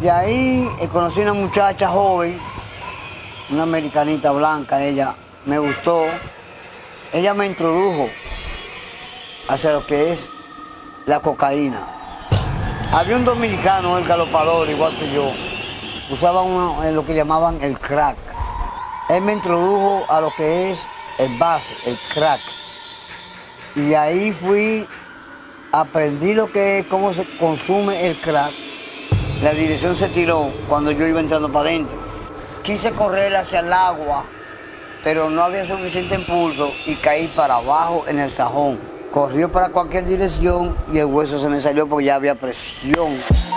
De ahí conocí una muchacha joven, una americanita blanca, ella me gustó. Ella me introdujo hacia lo que es la cocaína. Había un dominicano, el galopador, igual que yo, usaba lo que llamaban el crack. Él me introdujo a lo que es el base, el crack. Y ahí aprendí lo que es, cómo se consume el crack. La dirección se tiró cuando yo iba entrando para adentro. Quise correr hacia el agua, pero no había suficiente impulso y caí para abajo en el sajón. Corrió para cualquier dirección y el hueso se me salió porque ya había presión.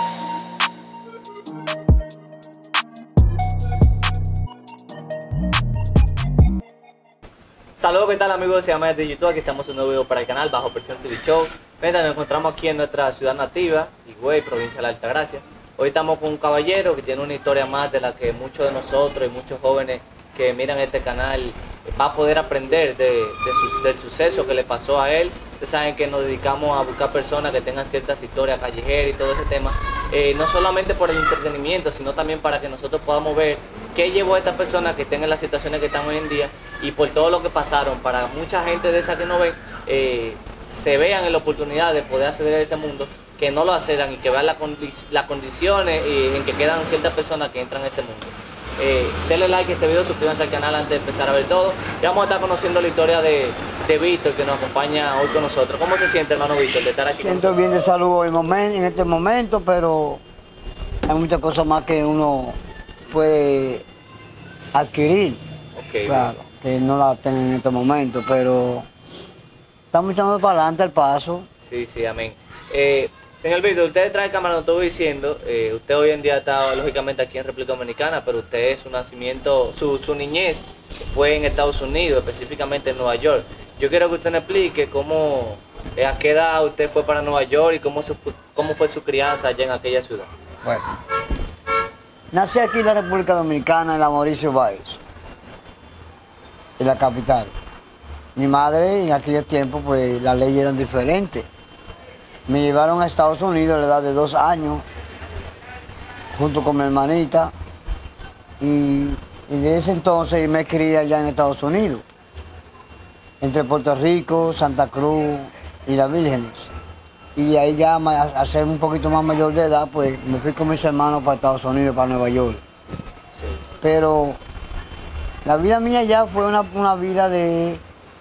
Saludos, ¿qué tal amigos? Se llama de YouTube, aquí estamos en un nuevo video para el canal Bajo Presión TV Show. Nos encontramos aquí en nuestra ciudad nativa, Higüey, provincia de la Altagracia. Hoy estamos con un caballero que tiene una historia más de la que muchos de nosotros y muchos jóvenes que miran este canal va a poder aprender del suceso que le pasó a él. Ustedes saben que nos dedicamos a buscar personas que tengan ciertas historias callejeras y todo ese tema, no solamente por el entretenimiento, sino también para que nosotros podamos ver qué llevó a estas personas que estén en las situaciones que están hoy en día y por todo lo que pasaron, para mucha gente de esa que no ven, se vean en la oportunidad de poder acceder a ese mundo, que no lo accedan y que vean las condiciones en que quedan ciertas personas que entran a ese mundo. Denle like a este video, suscríbanse al canal antes de empezar a ver todo. Ya vamos a estar conociendo la historia de Víctor, que nos acompaña hoy con nosotros. ¿Cómo se siente, hermano Víctor, de estar aquí? Siento bien de salud en este momento, pero hay muchas cosas más que uno puede adquirir. Okay, claro, que no la tengo en este momento, pero estamos echando para adelante el paso. Sí, sí, amén. Señor Víctor, usted detrás de cámara, no estoy diciendo, usted hoy en día está lógicamente aquí en República Dominicana, pero usted su nacimiento, su niñez fue en Estados Unidos, específicamente en Nueva York. Yo quiero que usted me explique cómo, a qué edad usted fue para Nueva York y cómo fue su crianza allá en aquella ciudad. Bueno, nací aquí en la República Dominicana, en la Mauricio Báez, en la capital. Mi madre en aquellos tiempos, pues las leyes eran diferentes. Me llevaron a Estados Unidos a la edad de 2 años, junto con mi hermanita, y desde ese entonces me crié allá en Estados Unidos, entre Puerto Rico, Santa Cruz y las Vírgenes. Y ahí ya, a ser un poquito más mayor de edad, pues me fui con mis hermanos para Estados Unidos, para Nueva York. Pero la vida mía ya fue una vida de...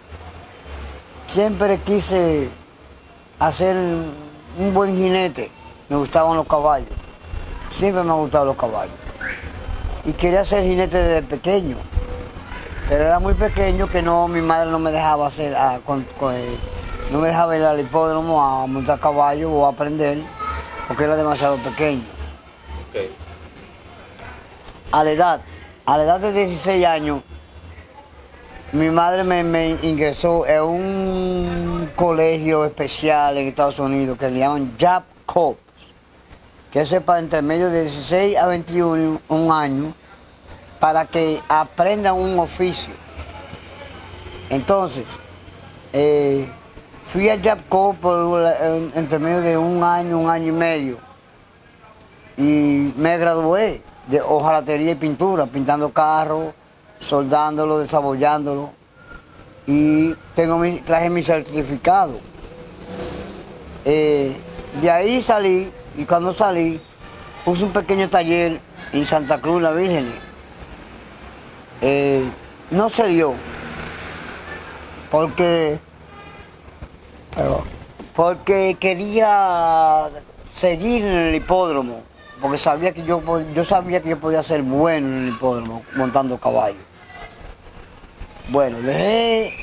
Siempre quise hacer un buen jinete. Me gustaban los caballos. Siempre me han gustado los caballos. Y quería ser jinete desde pequeño. Pero era muy pequeño que mi madre no me dejaba no me dejaba ir al hipódromo a montar caballo o a aprender, porque era demasiado pequeño. Okay. A la edad de 16 años, mi madre me ingresó en un colegio especial en Estados Unidos que le llaman Job Corps, que es para entre medio de 16 a 21 años, para que aprendan un oficio. Entonces, fui al Job Corps entre medio de un año y medio, y me gradué de hojalatería y pintura, pintando carros, soldándolo, desabollándolo, y traje mi certificado. De ahí salí, y cuando salí puse un pequeño taller en Santa Cruz, la Virgen. No se dio porque quería seguir en el hipódromo, porque sabía que yo podía ser bueno en el hipódromo montando caballos. Bueno, dejé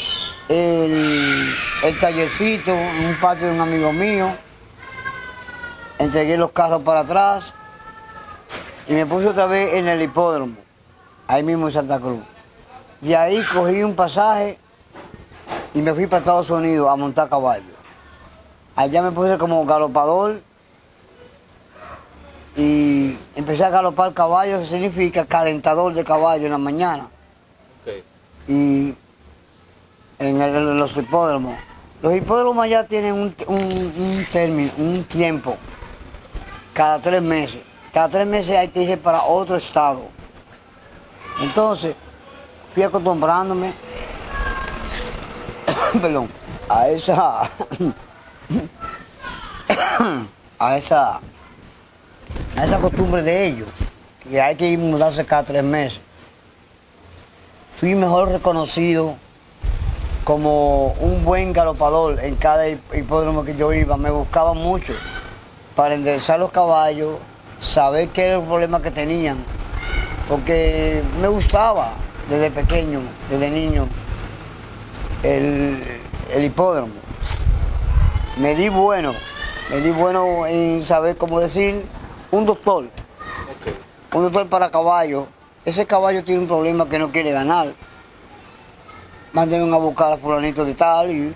el tallercito en un patio de un amigo mío, entregué los carros para atrás y me puse otra vez en el hipódromo, ahí mismo en Santa Cruz. De ahí cogí un pasaje y me fui para Estados Unidos a montar caballos. Allá me puse como galopador y empecé a galopar caballos, que significa calentador de caballo en la mañana. Okay. Y en los hipódromos. Los hipódromos ya tienen un tiempo, cada 3 meses. cada 3 meses hay que irse para otro estado. Entonces, fui acostumbrándome, perdón, a esa, a esa costumbre de ellos, que hay que ir mudarse cada 3 meses. Fui mejor reconocido como un buen galopador en cada hipódromo que yo iba. Me buscaban mucho para enderezar los caballos, saber qué era el problema que tenían, porque me gustaba desde pequeño, desde niño, el hipódromo. Me di bueno en saber cómo decir un doctor, un doctor para caballos. Ese caballo tiene un problema que no quiere ganar. Mándenme a buscar a fulanito de tal y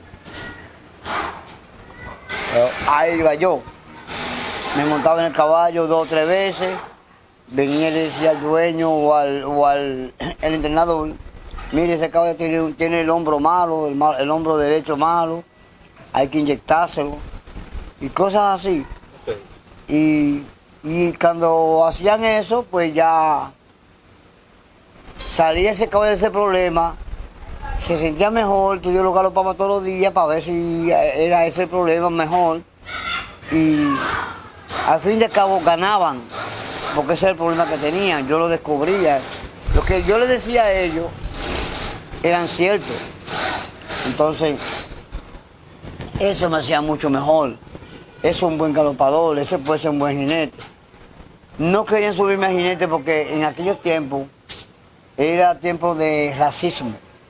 ahí iba yo. Me montaba en el caballo 2 o 3 veces, venía y le decía al dueño o al entrenador, mire, ese caballo tiene el hombro malo, el hombro derecho malo, hay que inyectárselo y cosas así. Y cuando hacían eso, pues ya salía ese caballo de ese problema, se sentía mejor, yo lo galopaba todos los días para ver si era ese el problema mejor. Y al fin de cabo ganaban, porque ese era el problema que tenían, yo lo descubría. Lo que yo les decía a ellos eran ciertos. Entonces, eso me hacía mucho mejor. Eso es un buen galopador, ese puede ser un buen jinete. No querían subirme a jinete porque en aquellos tiempos era tiempo de racismo.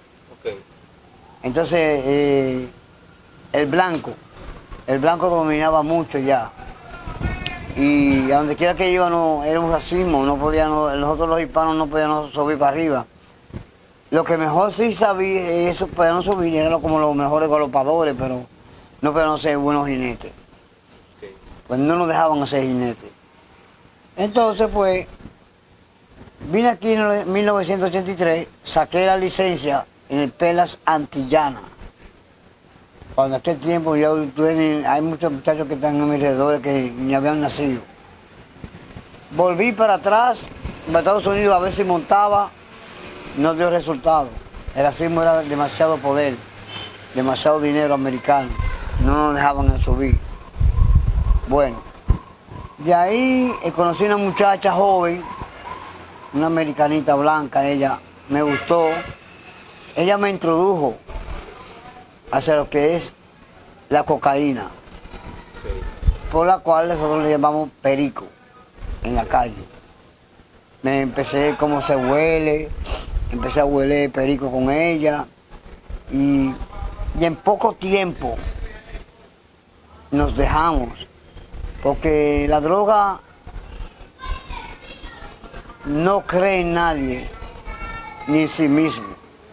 Entonces, el blanco dominaba mucho ya. Y a donde quiera que iba era un racismo, nosotros los hispanos no podíamos subir para arriba. Lo que mejor sí sabía, eso podían subir, eran como los mejores galopadores, pero no podían ser buenos jinetes. Pues no nos dejaban hacer jinetes. Entonces, pues, vine aquí en 1983, saqué la licencia en el Pelas Antillana. Cuando aquel tiempo hay muchos muchachos que están a mi alrededor que ni habían nacido. Volví para atrás, a Estados Unidos a ver si montaba, no dio resultado. El racismo era demasiado poder, demasiado dinero americano, no nos dejaban subir. Bueno, de ahí conocí una muchacha joven, una americanita blanca, ella me gustó, ella me introdujo hacia lo que es la cocaína, por la cual nosotros le llamamos perico en la calle. Me empecé como se huele, empecé a hueler perico con ella y en poco tiempo nos dejamos, porque la droga no cree en nadie ni en sí mismo.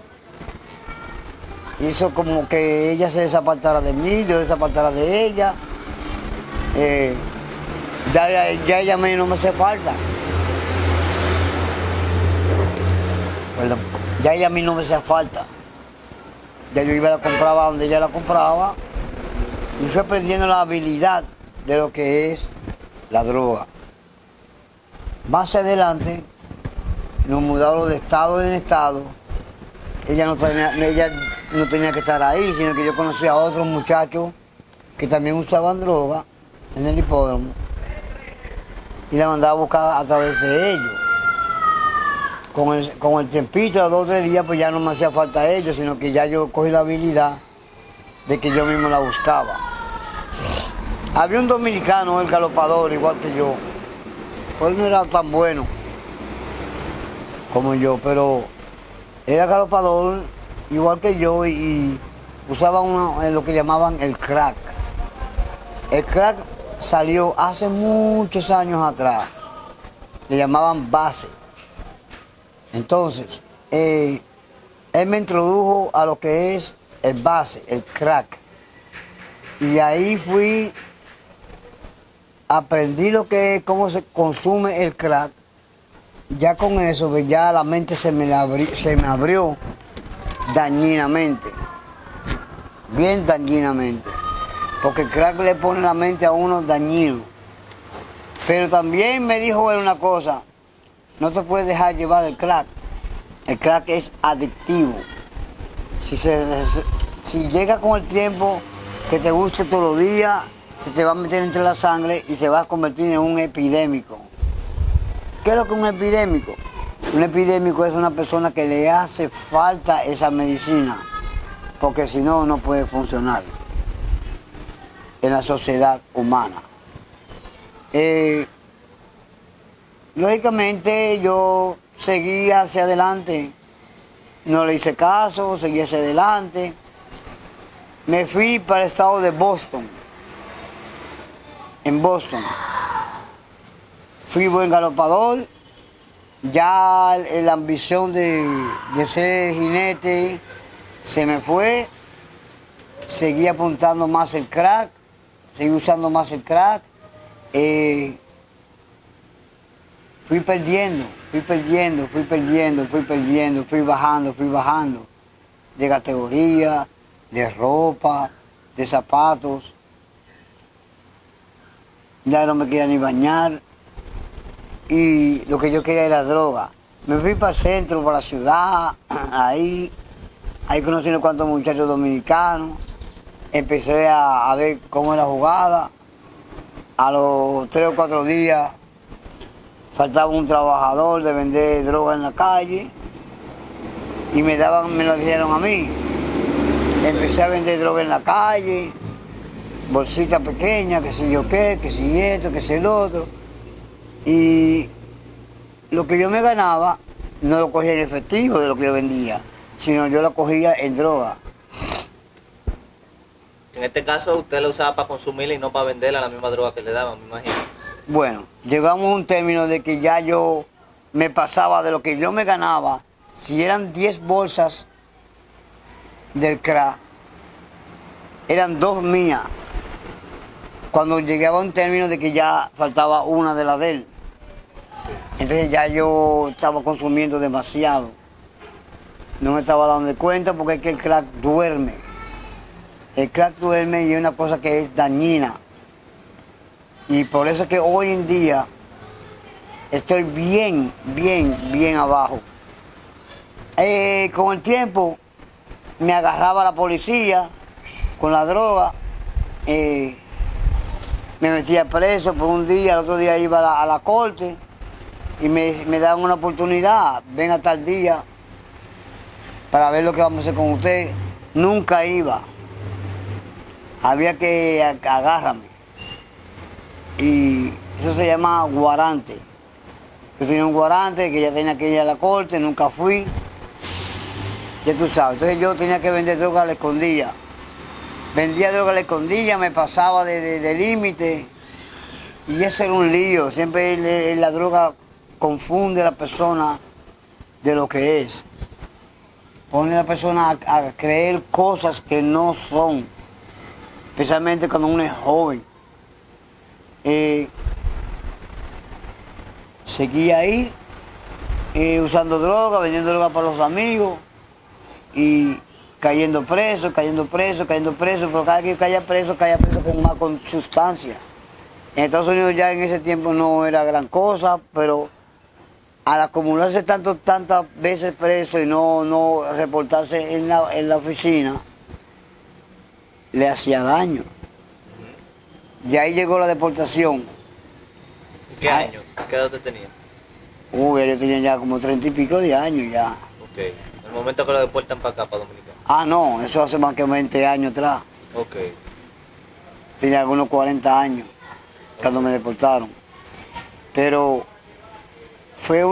Hizo como que ella se desapartara de mí, yo desapartara de ella. Ya ella a mí no me hace falta. Perdón. Ya ella a mí no me hacía falta. Ya yo iba a la compraba donde ella la compraba y fui aprendiendo la habilidad de lo que es la droga. Más adelante nos mudaron de estado en estado. Ella no tenía que estar ahí, sino que yo conocí a otros muchachos que también usaban droga en el hipódromo y la mandaba a buscar a través de ellos. Con el tiempito, los 2 o 3 días, pues ya no me hacía falta ellos, sino que ya yo cogí la habilidad de que yo mismo la buscaba. Había un dominicano, el galopador, igual que yo. Pues él no era tan bueno como yo, pero era galopador igual que yo y usaba lo que llamaban el crack. El crack salió hace muchos años atrás. Le llamaban base. Entonces, él me introdujo a lo que es el base, el crack. Y ahí aprendí cómo se consume el crack. Ya con eso, pues ya la mente se me abrió dañinamente, bien dañinamente, porque el crack le pone la mente a uno dañino. Pero también me dijo él una cosa, no te puedes dejar llevar del crack. El crack es adictivo. Si llega con el tiempo que te guste todos los días, se te va a meter entre la sangre y te vas a convertir en un epidémico. ¿Qué es lo que es un epidémico? Un epidémico es una persona que le hace falta esa medicina, porque si no, no puede funcionar en la sociedad humana. Lógicamente yo seguí hacia adelante, no le hice caso, seguí hacia adelante. Me fui para el estado de Boston, en Boston. Fui buen galopador, ya la ambición de ser jinete se me fue, seguí apuntando más el crack, seguí usando más el crack. Fui perdiendo, fui bajando de categoría, de ropa, de zapatos. Ya no me quería ni bañar y lo que yo quería era droga. Me fui para el centro, para la ciudad, ahí conocí unos cuantos muchachos dominicanos, empecé a ver cómo era la jugada. A los 3 o 4 días faltaba un trabajador de vender droga en la calle y me lo dijeron a mí. Empecé a vender droga en la calle, bolsitas pequeñas, que sé yo qué, que si esto, que si el otro. Y lo que yo me ganaba no lo cogía en efectivo de lo que yo vendía, sino yo lo cogía en droga. En este caso usted la usaba para consumirla y no para venderla la misma droga que le daban, me imagino. Bueno, llegamos a un término de que ya yo me pasaba de lo que yo me ganaba. Si eran 10 bolsas del crack, eran 2 mías. Cuando llegaba a un término de que ya faltaba una de las de él. Entonces ya yo estaba consumiendo demasiado. No me estaba dando cuenta porque es que el crack duerme. El crack duerme y es una cosa que es dañina. Y por eso es que hoy en día estoy bien abajo. Con el tiempo me agarraba la policía con la droga, me metía preso por un día, el otro día iba a la corte y me daban una oportunidad, ven a tal día para ver lo que vamos a hacer con usted. Nunca iba, había que agarrarme. Y eso se llama guarante. Yo tenía un guarante que ya tenía que ir a la corte, nunca fui. Ya tú sabes, entonces yo tenía que vender droga a la escondida. Vendía droga a la escondida, me pasaba de límite. Y eso era un lío. Siempre la droga confunde a la persona de lo que es. Pone a la persona a creer cosas que no son. Especialmente cuando uno es joven. Seguí ahí, usando droga, vendiendo droga para los amigos y cayendo preso, pero cada que caía preso con sustancia. En Estados Unidos ya en ese tiempo no era gran cosa, pero al acumularse tantas veces preso y no reportarse en la oficina, le hacía daño. Y ahí llegó la deportación. ¿Qué año? ¿Qué edad usted tenía? Yo tenía ya como 30 y pico de años ya. Ok. En el momento que lo deportan para acá, para Dominicana. Ah, no, eso hace más que 20 años atrás. Ok. Tenía algunos 40 años cuando me deportaron. Pero fue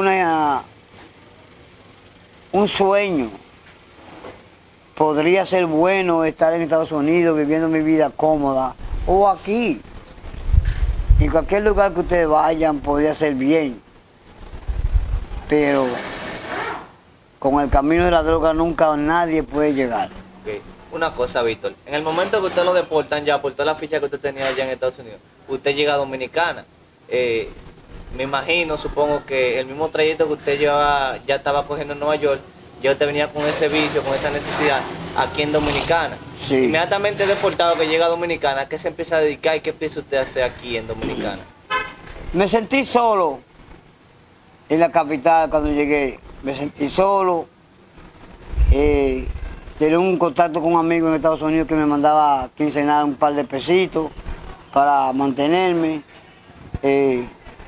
un sueño. Podría ser bueno estar en Estados Unidos viviendo mi vida cómoda o aquí. En cualquier lugar que ustedes vayan podría ser bien. Pero con el camino de la droga nunca nadie puede llegar. Okay. Una cosa, Víctor. En el momento que usted lo deportan ya por toda la ficha que usted tenía allá en Estados Unidos, usted llega a Dominicana. Me imagino, supongo que el mismo trayecto que usted ya estaba cogiendo en Nueva York, ya usted venía con ese vicio, con esa necesidad aquí en Dominicana. Sí. Inmediatamente deportado que llega a Dominicana, ¿qué se empieza a dedicar y qué empieza usted a hacer aquí en Dominicana? Me sentí solo en la capital cuando llegué. Me sentí solo. Tenía un contacto con un amigo en Estados Unidos que me mandaba quincenal un par de pesitos para mantenerme. En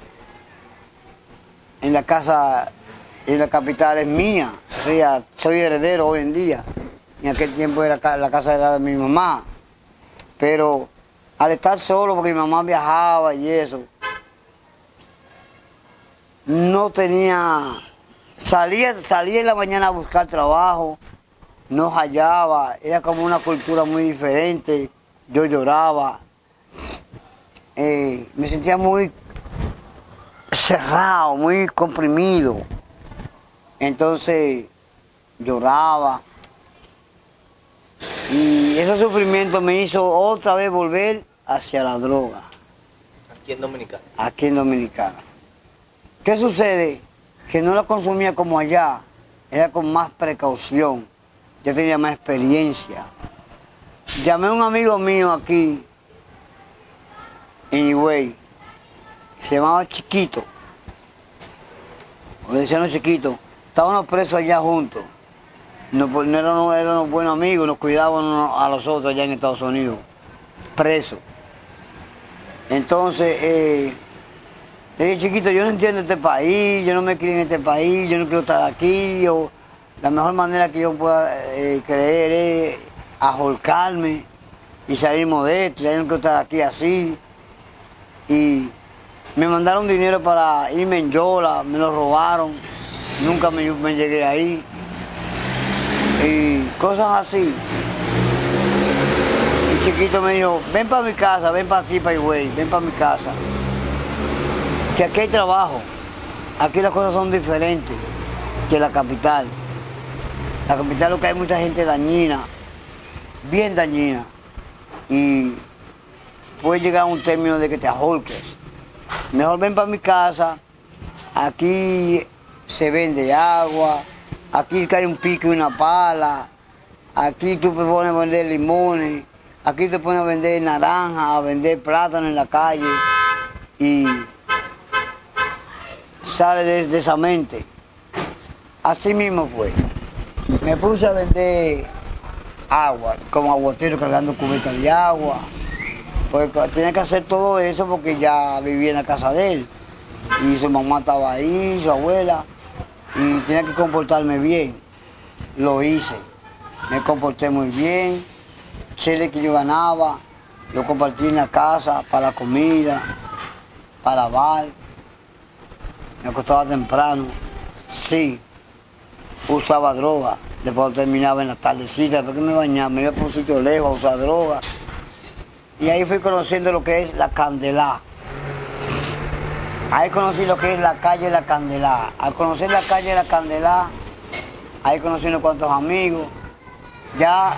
la casa, en la capital es mía. O sea, soy heredero hoy en día. En aquel tiempo la casa era de mi mamá. Pero al estar solo, porque mi mamá viajaba y eso, no tenía, salía en la mañana a buscar trabajo, no hallaba, era como una cultura muy diferente, yo lloraba, me sentía muy cerrado, muy comprimido, entonces lloraba y ese sufrimiento me hizo otra vez volver hacia la droga. Aquí en Dominicana. Aquí en Dominicana. ¿Qué sucede? Que no la consumía como allá, era con más precaución, yo tenía más experiencia. Llamé a un amigo mío aquí, en Higüey, se llamaba Chiquito, o decían Chiquito, estábamos presos allá juntos, no éramos buenos amigos, nos cuidábamos a los otros allá en Estados Unidos, presos. Entonces, le dije, Chiquito, yo no entiendo este país, yo no me crié en este país, yo no quiero estar aquí, la mejor manera que yo pueda creer es ajolcarme y salirme de esto, ya no quiero estar aquí así. Y me mandaron dinero para irme en Yola, me lo robaron, nunca me llegué ahí. Y cosas así. Y Chiquito me dijo, ven para mi casa, ven para aquí, para Higüey, ven para mi casa. Que aquí hay trabajo, aquí las cosas son diferentes que la capital. La capital lo que hay mucha gente dañina, bien dañina, y puede llegar a un término de que te ajolques. Mejor ven para mi casa, aquí se vende agua, aquí cae un pico y una pala, aquí tú te pones a vender limones, aquí te pones a vender naranjas, a vender plátano en la calle, y sale de esa mente. Así mismo fue. Me puse a vender agua, como aguatero cargando cubetas de agua. Pues tenía que hacer todo eso porque ya vivía en la casa de él. Y su mamá estaba ahí, su abuela, y tenía que comportarme bien. Lo hice. Me comporté muy bien. Chile que yo ganaba, lo compartí en la casa para la comida, para lavar. Me acostaba temprano, sí, usaba droga, después terminaba en la tardecita, después que me bañaba, me iba por un sitio lejos a usar droga. Y ahí fui conociendo lo que es la Candelá. Ahí conocí lo que es la calle La Candelá. Al conocer la calle La Candelá, ahí conocí unos cuantos amigos. Ya,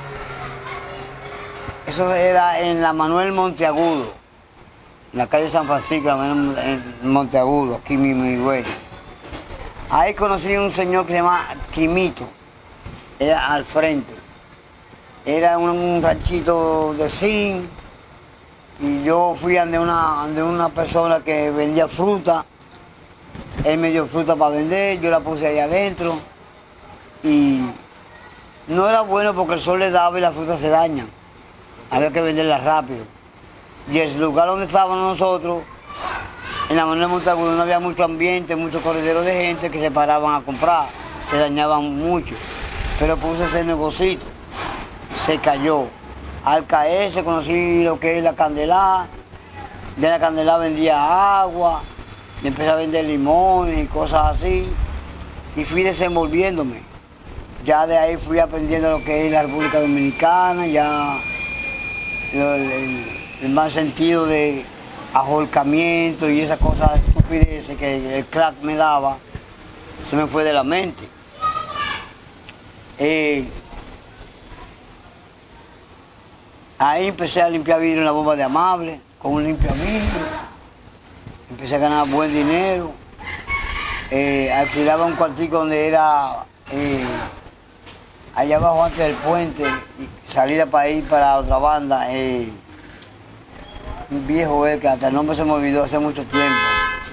eso era en la Manuel Monteagudo, en la calle San Francisco, en Monteagudo, aquí mismo en Higüey. Ahí conocí a un señor que se llama Quimito, era al frente. Era un ranchito de zinc, y yo fui ante una persona que vendía fruta. Él me dio fruta para vender, yo la puse ahí adentro. Y no era bueno porque el sol le daba y las frutas se dañan. Había que venderlas rápido. Y el lugar donde estábamos nosotros, en la Manuel Monteagudo, no había mucho ambiente, mucho corredero de gente que se paraban a comprar. Se dañaban mucho. Pero puse ese negocito. Se cayó. Al caerse conocí lo que es la Candelá. De la Candelá vendía agua. Y empecé a vender limones y cosas así. Y fui desenvolviéndome. Ya de ahí fui aprendiendo lo que es la República Dominicana, ya el más sentido de ajolcamiento y esas cosas estupideces que el crack me daba, se me fue de la mente. Ahí empecé a limpiar vidrio en la bomba de Amable, con un limpiavidrio. Empecé a ganar buen dinero. Alquilaba un cuartico donde era allá abajo antes del puente, y salida para ir para otra banda. Un viejo que hasta el nombre se me olvidó hace mucho tiempo.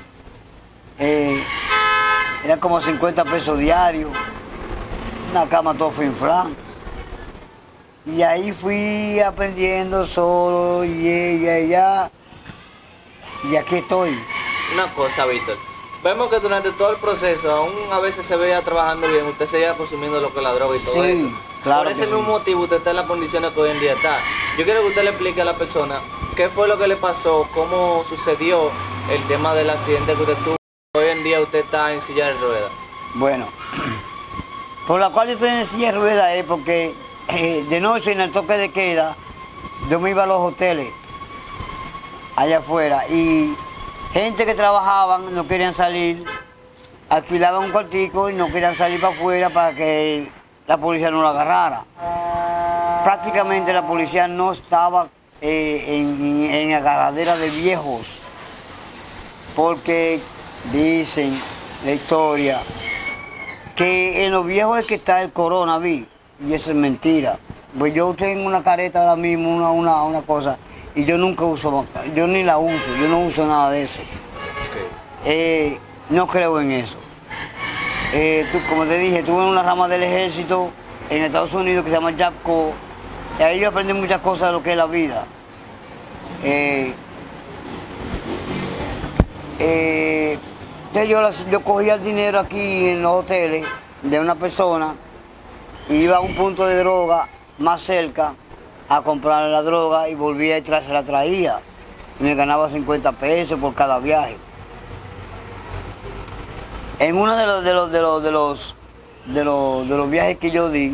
eh, eran como 50 pesos diarios, una cama todo finflán. Y ahí fui aprendiendo solo, y aquí estoy. Una cosa, Víctor. Vemos que durante todo el proceso, aún a veces se veía trabajando bien, usted seguía consumiendo lo que es la droga y todo Sí, eso. claro Por ese que mismo sí. motivo usted está en las condiciones que hoy en día está. Yo quiero que usted le explique a la persona qué fue lo que le pasó, cómo sucedió el tema del accidente que usted tuvo. Hoy en día usted está en silla de ruedas. Bueno, por la cual yo estoy en silla de ruedas es porque de noche en el toque de queda yo me iba a los hoteles allá afuera y gente que trabajaban no querían salir, alquilaban un cuartico y no querían salir para afuera para que la policía no lo agarrara. Prácticamente la policía no estaba en agarradera de viejos, porque dicen la historia que en los viejos es que está el coronavirus, y eso es mentira. Pues yo tengo una careta ahora mismo, una cosa, y yo nunca uso, yo ni la uso, yo no uso nada de eso. No creo en eso. Como te dije, estuve en una rama del ejército en Estados Unidos que se llama JAPCO, y ahí yo aprendí muchas cosas de lo que es la vida. Entonces yo cogía el dinero aquí en los hoteles de una persona, iba a un punto de droga más cerca a comprar la droga y volvía y se la traía. Y me ganaba 50 pesos por cada viaje. En uno de los viajes que yo di,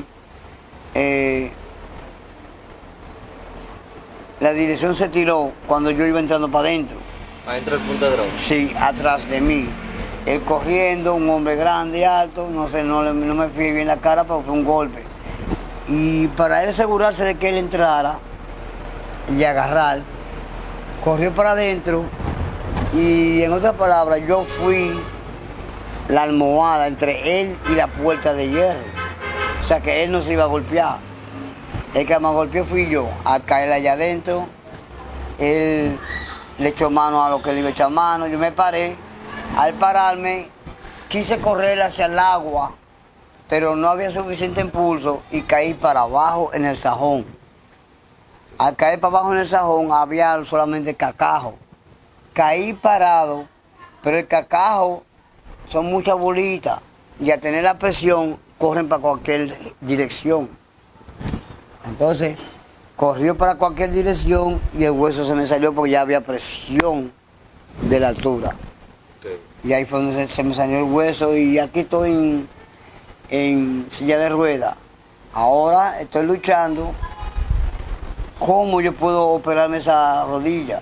la dirección se tiró cuando yo iba entrando para adentro. Adentro del punto de droga. Sí, atrás de mí. Él corriendo, un hombre grande, alto, no sé, no me fijé bien la cara, pero fue un golpe. Y para él asegurarse de que él entrara y agarrar, corrió para adentro y en otras palabras, yo fui la almohada entre él y la puerta de hierro. O sea que él no se iba a golpear. El que me golpeó fui yo. Al caer allá adentro, él le echó mano a lo que le iba a echar mano. Yo me paré. Al pararme, quise correr hacia el agua, pero no había suficiente impulso y caí para abajo en el sajón. Al caer para abajo en el sajón había solamente cacajo. Caí parado, pero el cacajo son muchas bolitas y al tener la presión corren para cualquier dirección. Entonces corrió para cualquier dirección y el hueso se me salió porque ya había presión de la altura. Okay. Y ahí fue donde se me salió el hueso y aquí estoy en silla de ruedas. Ahora estoy luchando cómo yo puedo operarme esa rodilla.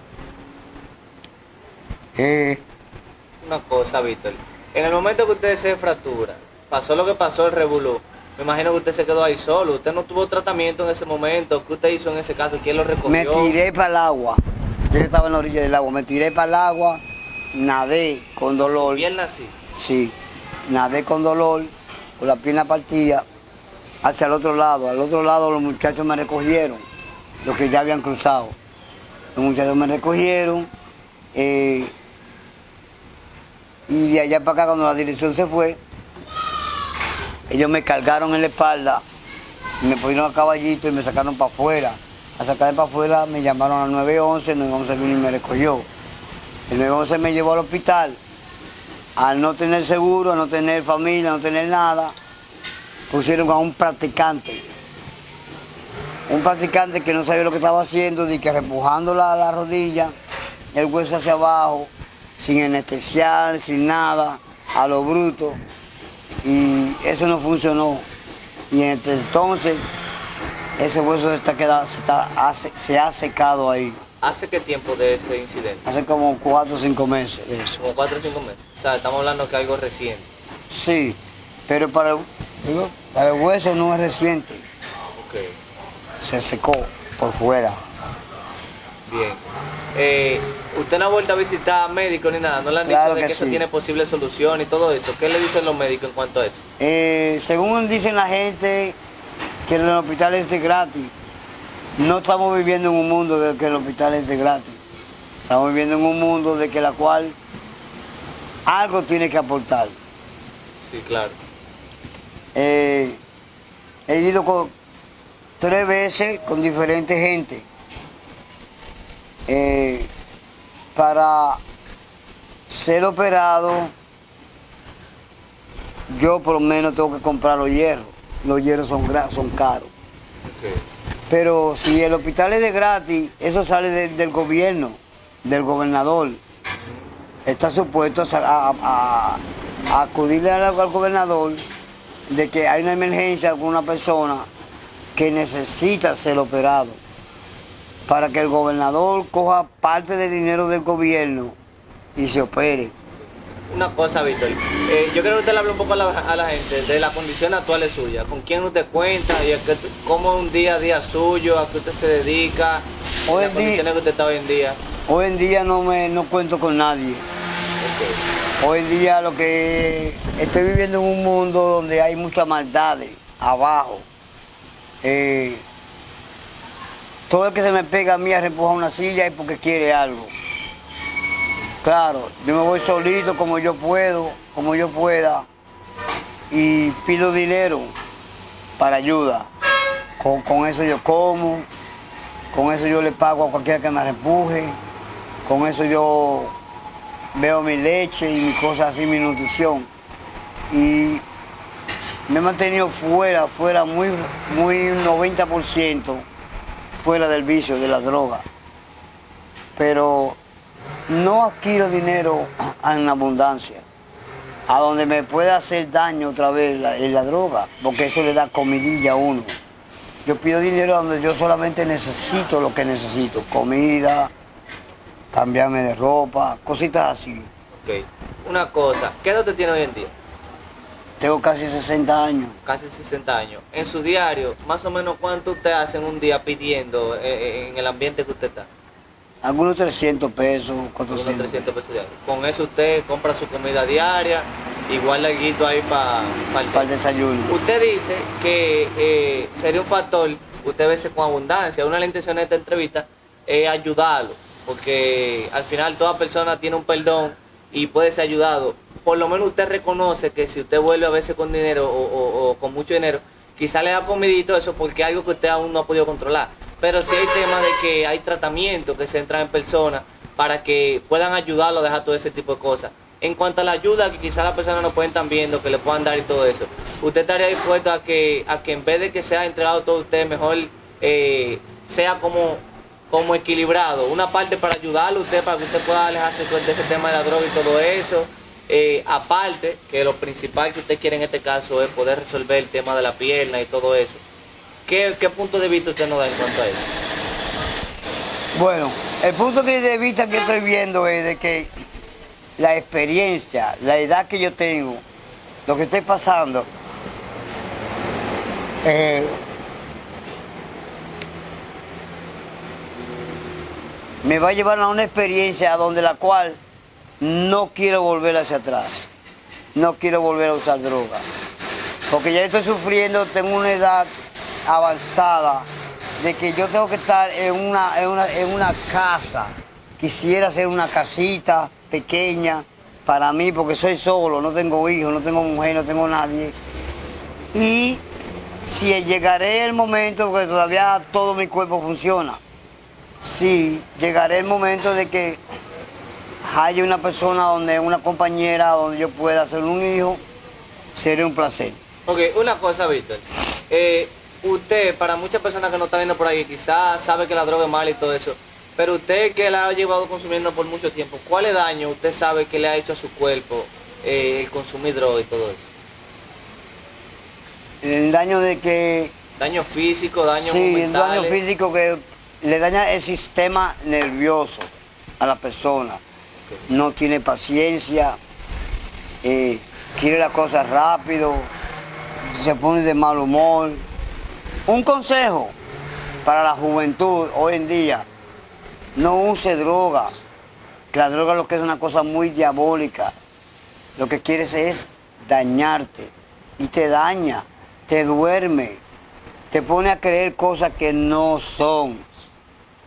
Una cosa, Víctor. En el momento que usted se fractura, pasó lo que pasó el revolú. Me imagino que usted se quedó ahí solo. Usted no tuvo tratamiento en ese momento. ¿Qué usted hizo en ese caso? ¿Quién lo recogió? Me tiré para el agua. Yo estaba en la orilla del agua. Me tiré para el agua, nadé con dolor. ¿Bien nací? Sí, nadé con dolor, con la pierna partida, hacia el otro lado. Al otro lado los muchachos me recogieron, los que ya habían cruzado. Los muchachos me recogieron y de allá para acá, cuando la dirección se fue, ellos me cargaron en la espalda, me pusieron a caballito y me sacaron para afuera. A sacarme para afuera me llamaron al 911, el 911 vino y me recogió. El 911 me llevó al hospital. Al no tener seguro, a no tener familia, a no tener nada, pusieron a un practicante. Un practicante que no sabía lo que estaba haciendo, de que repujando la rodilla, el hueso hacia abajo, sin anestesiar, sin nada, a lo bruto. Y eso no funcionó. Y entonces ese hueso se ha secado ahí. ¿Hace qué tiempo de ese incidente? Hace como 4 o 5 meses de eso. Como 4 o 5 meses. O sea, estamos hablando que algo reciente. Sí, pero para el hueso no es reciente. Ok, Se secó por fuera. bien. ¿Usted no ha vuelto a visitar médicos ni nada? ¿No le han dicho Claro de que que eso sí. tiene posible solución y todo eso? ¿Qué le dicen los médicos en cuanto a eso? Según dicen la gente que el hospital es de gratis. No estamos viviendo en un mundo de que el hospital es de gratis. Estamos viviendo en un mundo de que la cual algo tiene que aportar. Sí, claro. He ido 3 veces con diferentes gente para ser operado. Yo por lo menos tengo que comprar los hierros. Los hierros son caros. Okay. Pero si el hospital es de gratis, eso sale del gobierno, del gobernador. Está supuesto a acudirle al gobernador de que hay una emergencia con una persona que necesita ser operado, para que el gobernador coja parte del dinero del gobierno y se opere. Una cosa, Víctor, yo creo que usted le hable un poco a la gente de la condición actual suya, con quién usted cuenta y cómo es un día a día suyo, a qué usted se dedica, las condiciones que usted está hoy en día. Hoy en día no cuento con nadie. Okay. Hoy en día lo que estoy viviendo en un mundo donde hay muchas maldades abajo. Todo el que se me pega a mí a reempujar una silla es porque quiere algo. Claro, yo me voy solito como yo puedo, como yo pueda, y pido dinero para ayuda. Con eso yo como, con eso yo le pago a cualquiera que me reempuje, con eso yo veo mi leche y mis cosas así, mi nutrición. Y me he mantenido fuera muy 90% fuera del vicio, de la droga. Pero no adquiero dinero en abundancia, a donde me pueda hacer daño otra vez la droga, porque eso le da comidilla a uno. Yo pido dinero donde yo solamente necesito lo que necesito, comida, cambiarme de ropa, cositas así. Ok, una cosa, ¿qué edad usted tiene hoy en día? Tengo casi 60 años. Casi 60 años. En su diario, más o menos, ¿cuánto usted hace en un día pidiendo en el ambiente que usted está? Algunos 300 pesos, 400 Algunos 300 pesos diarios. Con eso usted compra su comida diaria y guarda el guito ahí para el desayuno. Usted dice que sería un factor, usted ve con abundancia. Una de las intenciones de esta entrevista es ayudarlo, porque al final toda persona tiene un perdón y puede ser ayudado. Por lo menos usted reconoce que si usted vuelve a veces con dinero o con mucho dinero, quizá le da comidito eso porque es algo que usted aún no ha podido controlar. Pero sí hay temas de que hay tratamientos que se entran en personas para que puedan ayudarlo a dejar todo ese tipo de cosas. En cuanto a la ayuda que quizás las personas no pueden estar viendo, que le puedan dar y todo eso, ¿usted estaría dispuesto a que en vez de que sea entregado todo usted, mejor sea como equilibrado? Una parte para ayudarlo a usted, para que usted pueda alejarse de ese tema de la droga y todo eso. Aparte, que lo principal que usted quiere en este caso es poder resolver el tema de la pierna y todo eso. ¿Qué punto de vista usted nos da en cuanto a eso? Bueno, el punto de vista que estoy viendo es de que la experiencia, la edad que yo tengo, lo que estoy pasando, me va a llevar a una experiencia donde la cual no quiero volver hacia atrás. No quiero volver a usar droga. Porque ya estoy sufriendo, tengo una edad avanzada de que yo tengo que estar en una casa. Quisiera hacer una casita pequeña para mí porque soy solo, no tengo hijos, no tengo mujer, no tengo nadie. Y si llegaré el momento, porque todavía todo mi cuerpo funciona, sí, llegaré el momento de que haya una persona, una compañera, donde yo pueda hacer un hijo, sería un placer. Ok, una cosa, Víctor. Usted, para muchas personas que no están viendo por ahí, quizás sabe que la droga es mala y todo eso, pero usted que la ha llevado consumiendo por mucho tiempo, ¿cuál es daño usted sabe que le ha hecho a su cuerpo el consumir droga y todo eso? El daño de que... Daño físico, daño sí, mental. el daño físico que le daña el sistema nervioso a la persona. Okay. No tiene paciencia, quiere las cosas rápido, se pone de mal humor. Un consejo para la juventud hoy en día: no use droga, que la droga lo que es una cosa muy diabólica. Lo que quieres es dañarte y te daña, te duerme, te pone a creer cosas que no son.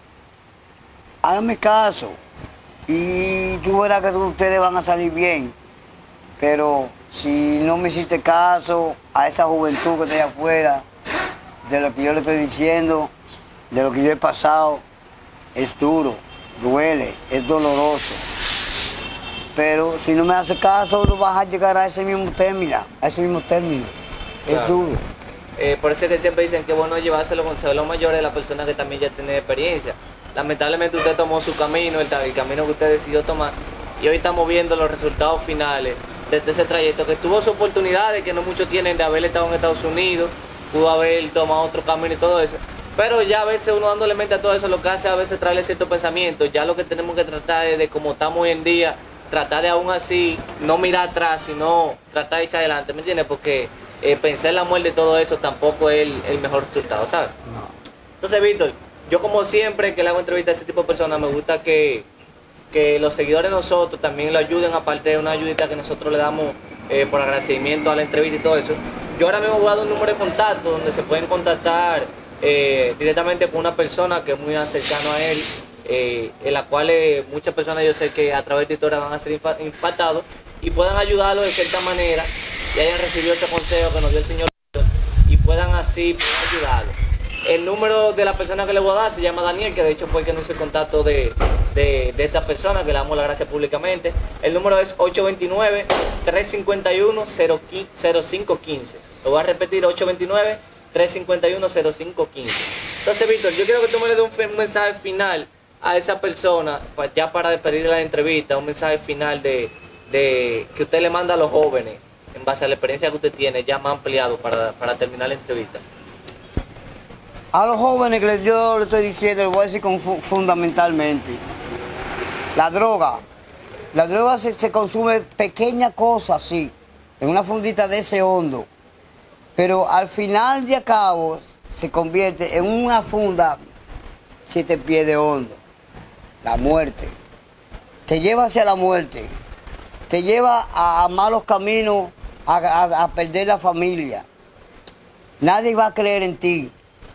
Hágame caso y tú verás que ustedes van a salir bien. Pero si no me hiciste caso a esa juventud que está allá afuera, de lo que yo le estoy diciendo, de lo que yo he pasado, es duro, duele, es doloroso. Pero si no me hace caso, no vas a llegar a ese mismo término, Es Claro. duro. Por eso es que siempre dicen que es bueno llevarse los consejos de los mayores de la persona que también ya tiene experiencia. Lamentablemente usted tomó su camino, el camino que usted decidió tomar, y hoy estamos viendo los resultados finales de ese trayecto, que tuvo su oportunidad, de que no muchos tienen, de haber estado en Estados Unidos, pudo haber tomado otro camino y todo eso. Pero ya a veces uno dándole mente a todo eso, lo que hace a veces traerle ciertos pensamientos. Ya lo que tenemos que tratar es de como estamos hoy en día, tratar de aún así no mirar atrás, sino tratar de echar adelante, ¿me entiendes? Porque pensar en la muerte y todo eso tampoco es el mejor resultado, ¿sabes? No. Entonces, Víctor, yo como siempre que le hago entrevistas a ese tipo de personas, me gusta que los seguidores de nosotros también lo ayuden, aparte de una ayudita que nosotros le damos por agradecimiento a la entrevista y todo eso. Yo ahora mismo voy a dar un número de contacto donde se pueden contactar directamente con una persona que es muy cercano a él, en la cual muchas personas yo sé que a través de historia van a ser impactados y puedan ayudarlo de cierta manera y hayan recibido ese consejo que nos dio el Señor y puedan así poder ayudarlo. El número de la persona que le voy a dar se llama Daniel, que de hecho fue el que nos hizo el contacto de esta persona, que le damos las gracias públicamente. El número es 829-351-0515. Lo voy a repetir, 829-351-0515. Entonces, Víctor, yo quiero que tú me le des un mensaje final a esa persona, ya para despedir la entrevista, un mensaje final de que usted le manda a los jóvenes, en base a la experiencia que usted tiene, ya más ampliado para terminar la entrevista. A los jóvenes que yo le estoy diciendo, les voy a decir fundamentalmente, la droga se consume pequeñas cosas, sí, en una fundita de ese hondo, pero al final de cabo se convierte en una funda 7 pies de hondo, la muerte. Te lleva hacia la muerte, te lleva a malos caminos, a perder la familia. Nadie va a creer en ti.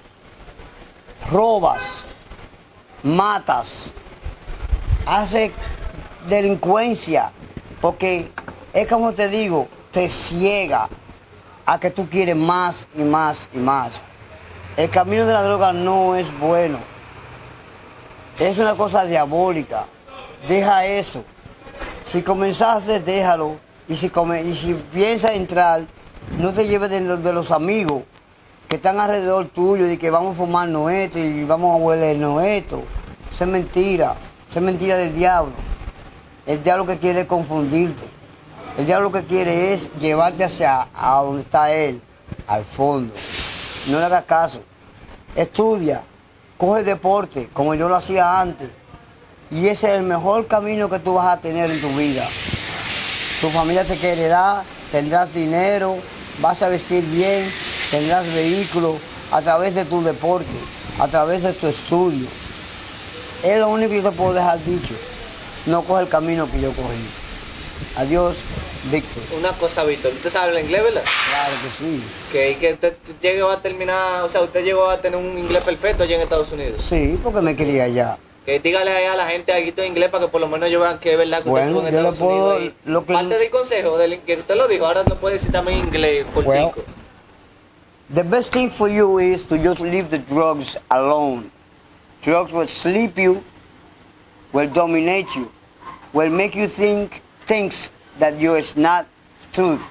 Robas, matas, haces delincuencia, porque es como te digo, te ciega a que tú quieres más y más y más. El camino de la droga no es bueno, es una cosa diabólica. Deja eso. Si comenzaste, déjalo. Y si piensas entrar, no te lleves de los amigos que están alrededor tuyo y que vamos a fumarnos esto y vamos a huelernos esto. Eso es mentira del diablo. El diablo que quiere es confundirte. El diablo que quiere es llevarte hacia a donde está él, al fondo. No le hagas caso. Estudia, coge deporte, como yo lo hacía antes. Y ese es el mejor camino que tú vas a tener en tu vida. Tu familia te quererá, tendrás dinero, vas a vestir bien, tendrás vehículos a través de tu deporte, a través de tu estudio. Es lo único que yo te puedo dejar dicho. No coge el camino que yo cogí. Adiós, Víctor. Una cosa, Víctor, ¿usted sabe el inglés, verdad? Claro que sí. Que usted llegó a terminar, o sea, usted llegó a tener un inglés perfecto allá en Estados Unidos. Sí, porque me quería allá. Que dígale ahí a la gente algo en inglés para que por lo menos ellos vean que es verdad que Bueno, usted estuvo en yo le Estados puedo- Unidos. lo que- Parte del consejo que usted lo dijo, ahora lo puede decir también en inglés, Well, cortico. the best thing for you is to just leave the drugs alone. Drugs will sleep you, will dominate you, will make you think things that you is not truth.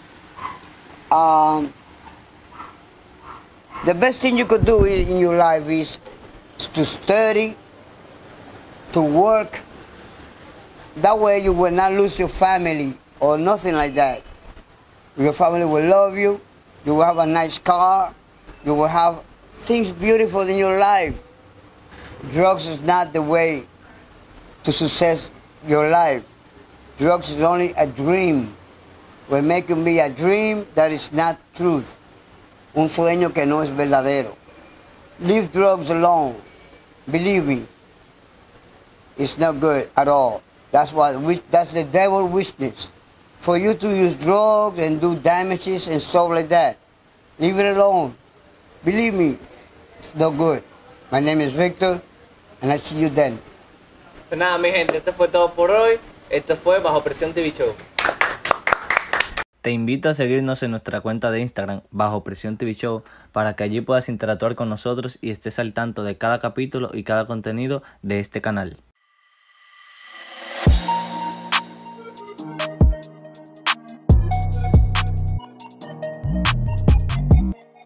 The best thing you could do in your life is to study, to work. That way you will not lose your family or nothing like that. Your family will love you. You will have a nice car. You will have things beautiful in your life. Drugs is not the way to success your life. Drugs is only a dream. Will make you be a dream that is not truth. Un sueño que no es verdadero. Leave drugs alone. Believe me. It's not good at all. That's the devil's witness. For you to use drugs and do damages and stuff like that. Leave it alone. Believe me, it's no good. My name is Victor, and I see you then. Pues nada, mi gente, esto fue todo por hoy. Esto fue Bajo Presión TV Show. Te invito a seguirnos en nuestra cuenta de Instagram, Bajo Presión TV Show, para que allí puedas interactuar con nosotros y estés al tanto de cada capítulo y cada contenido de este canal.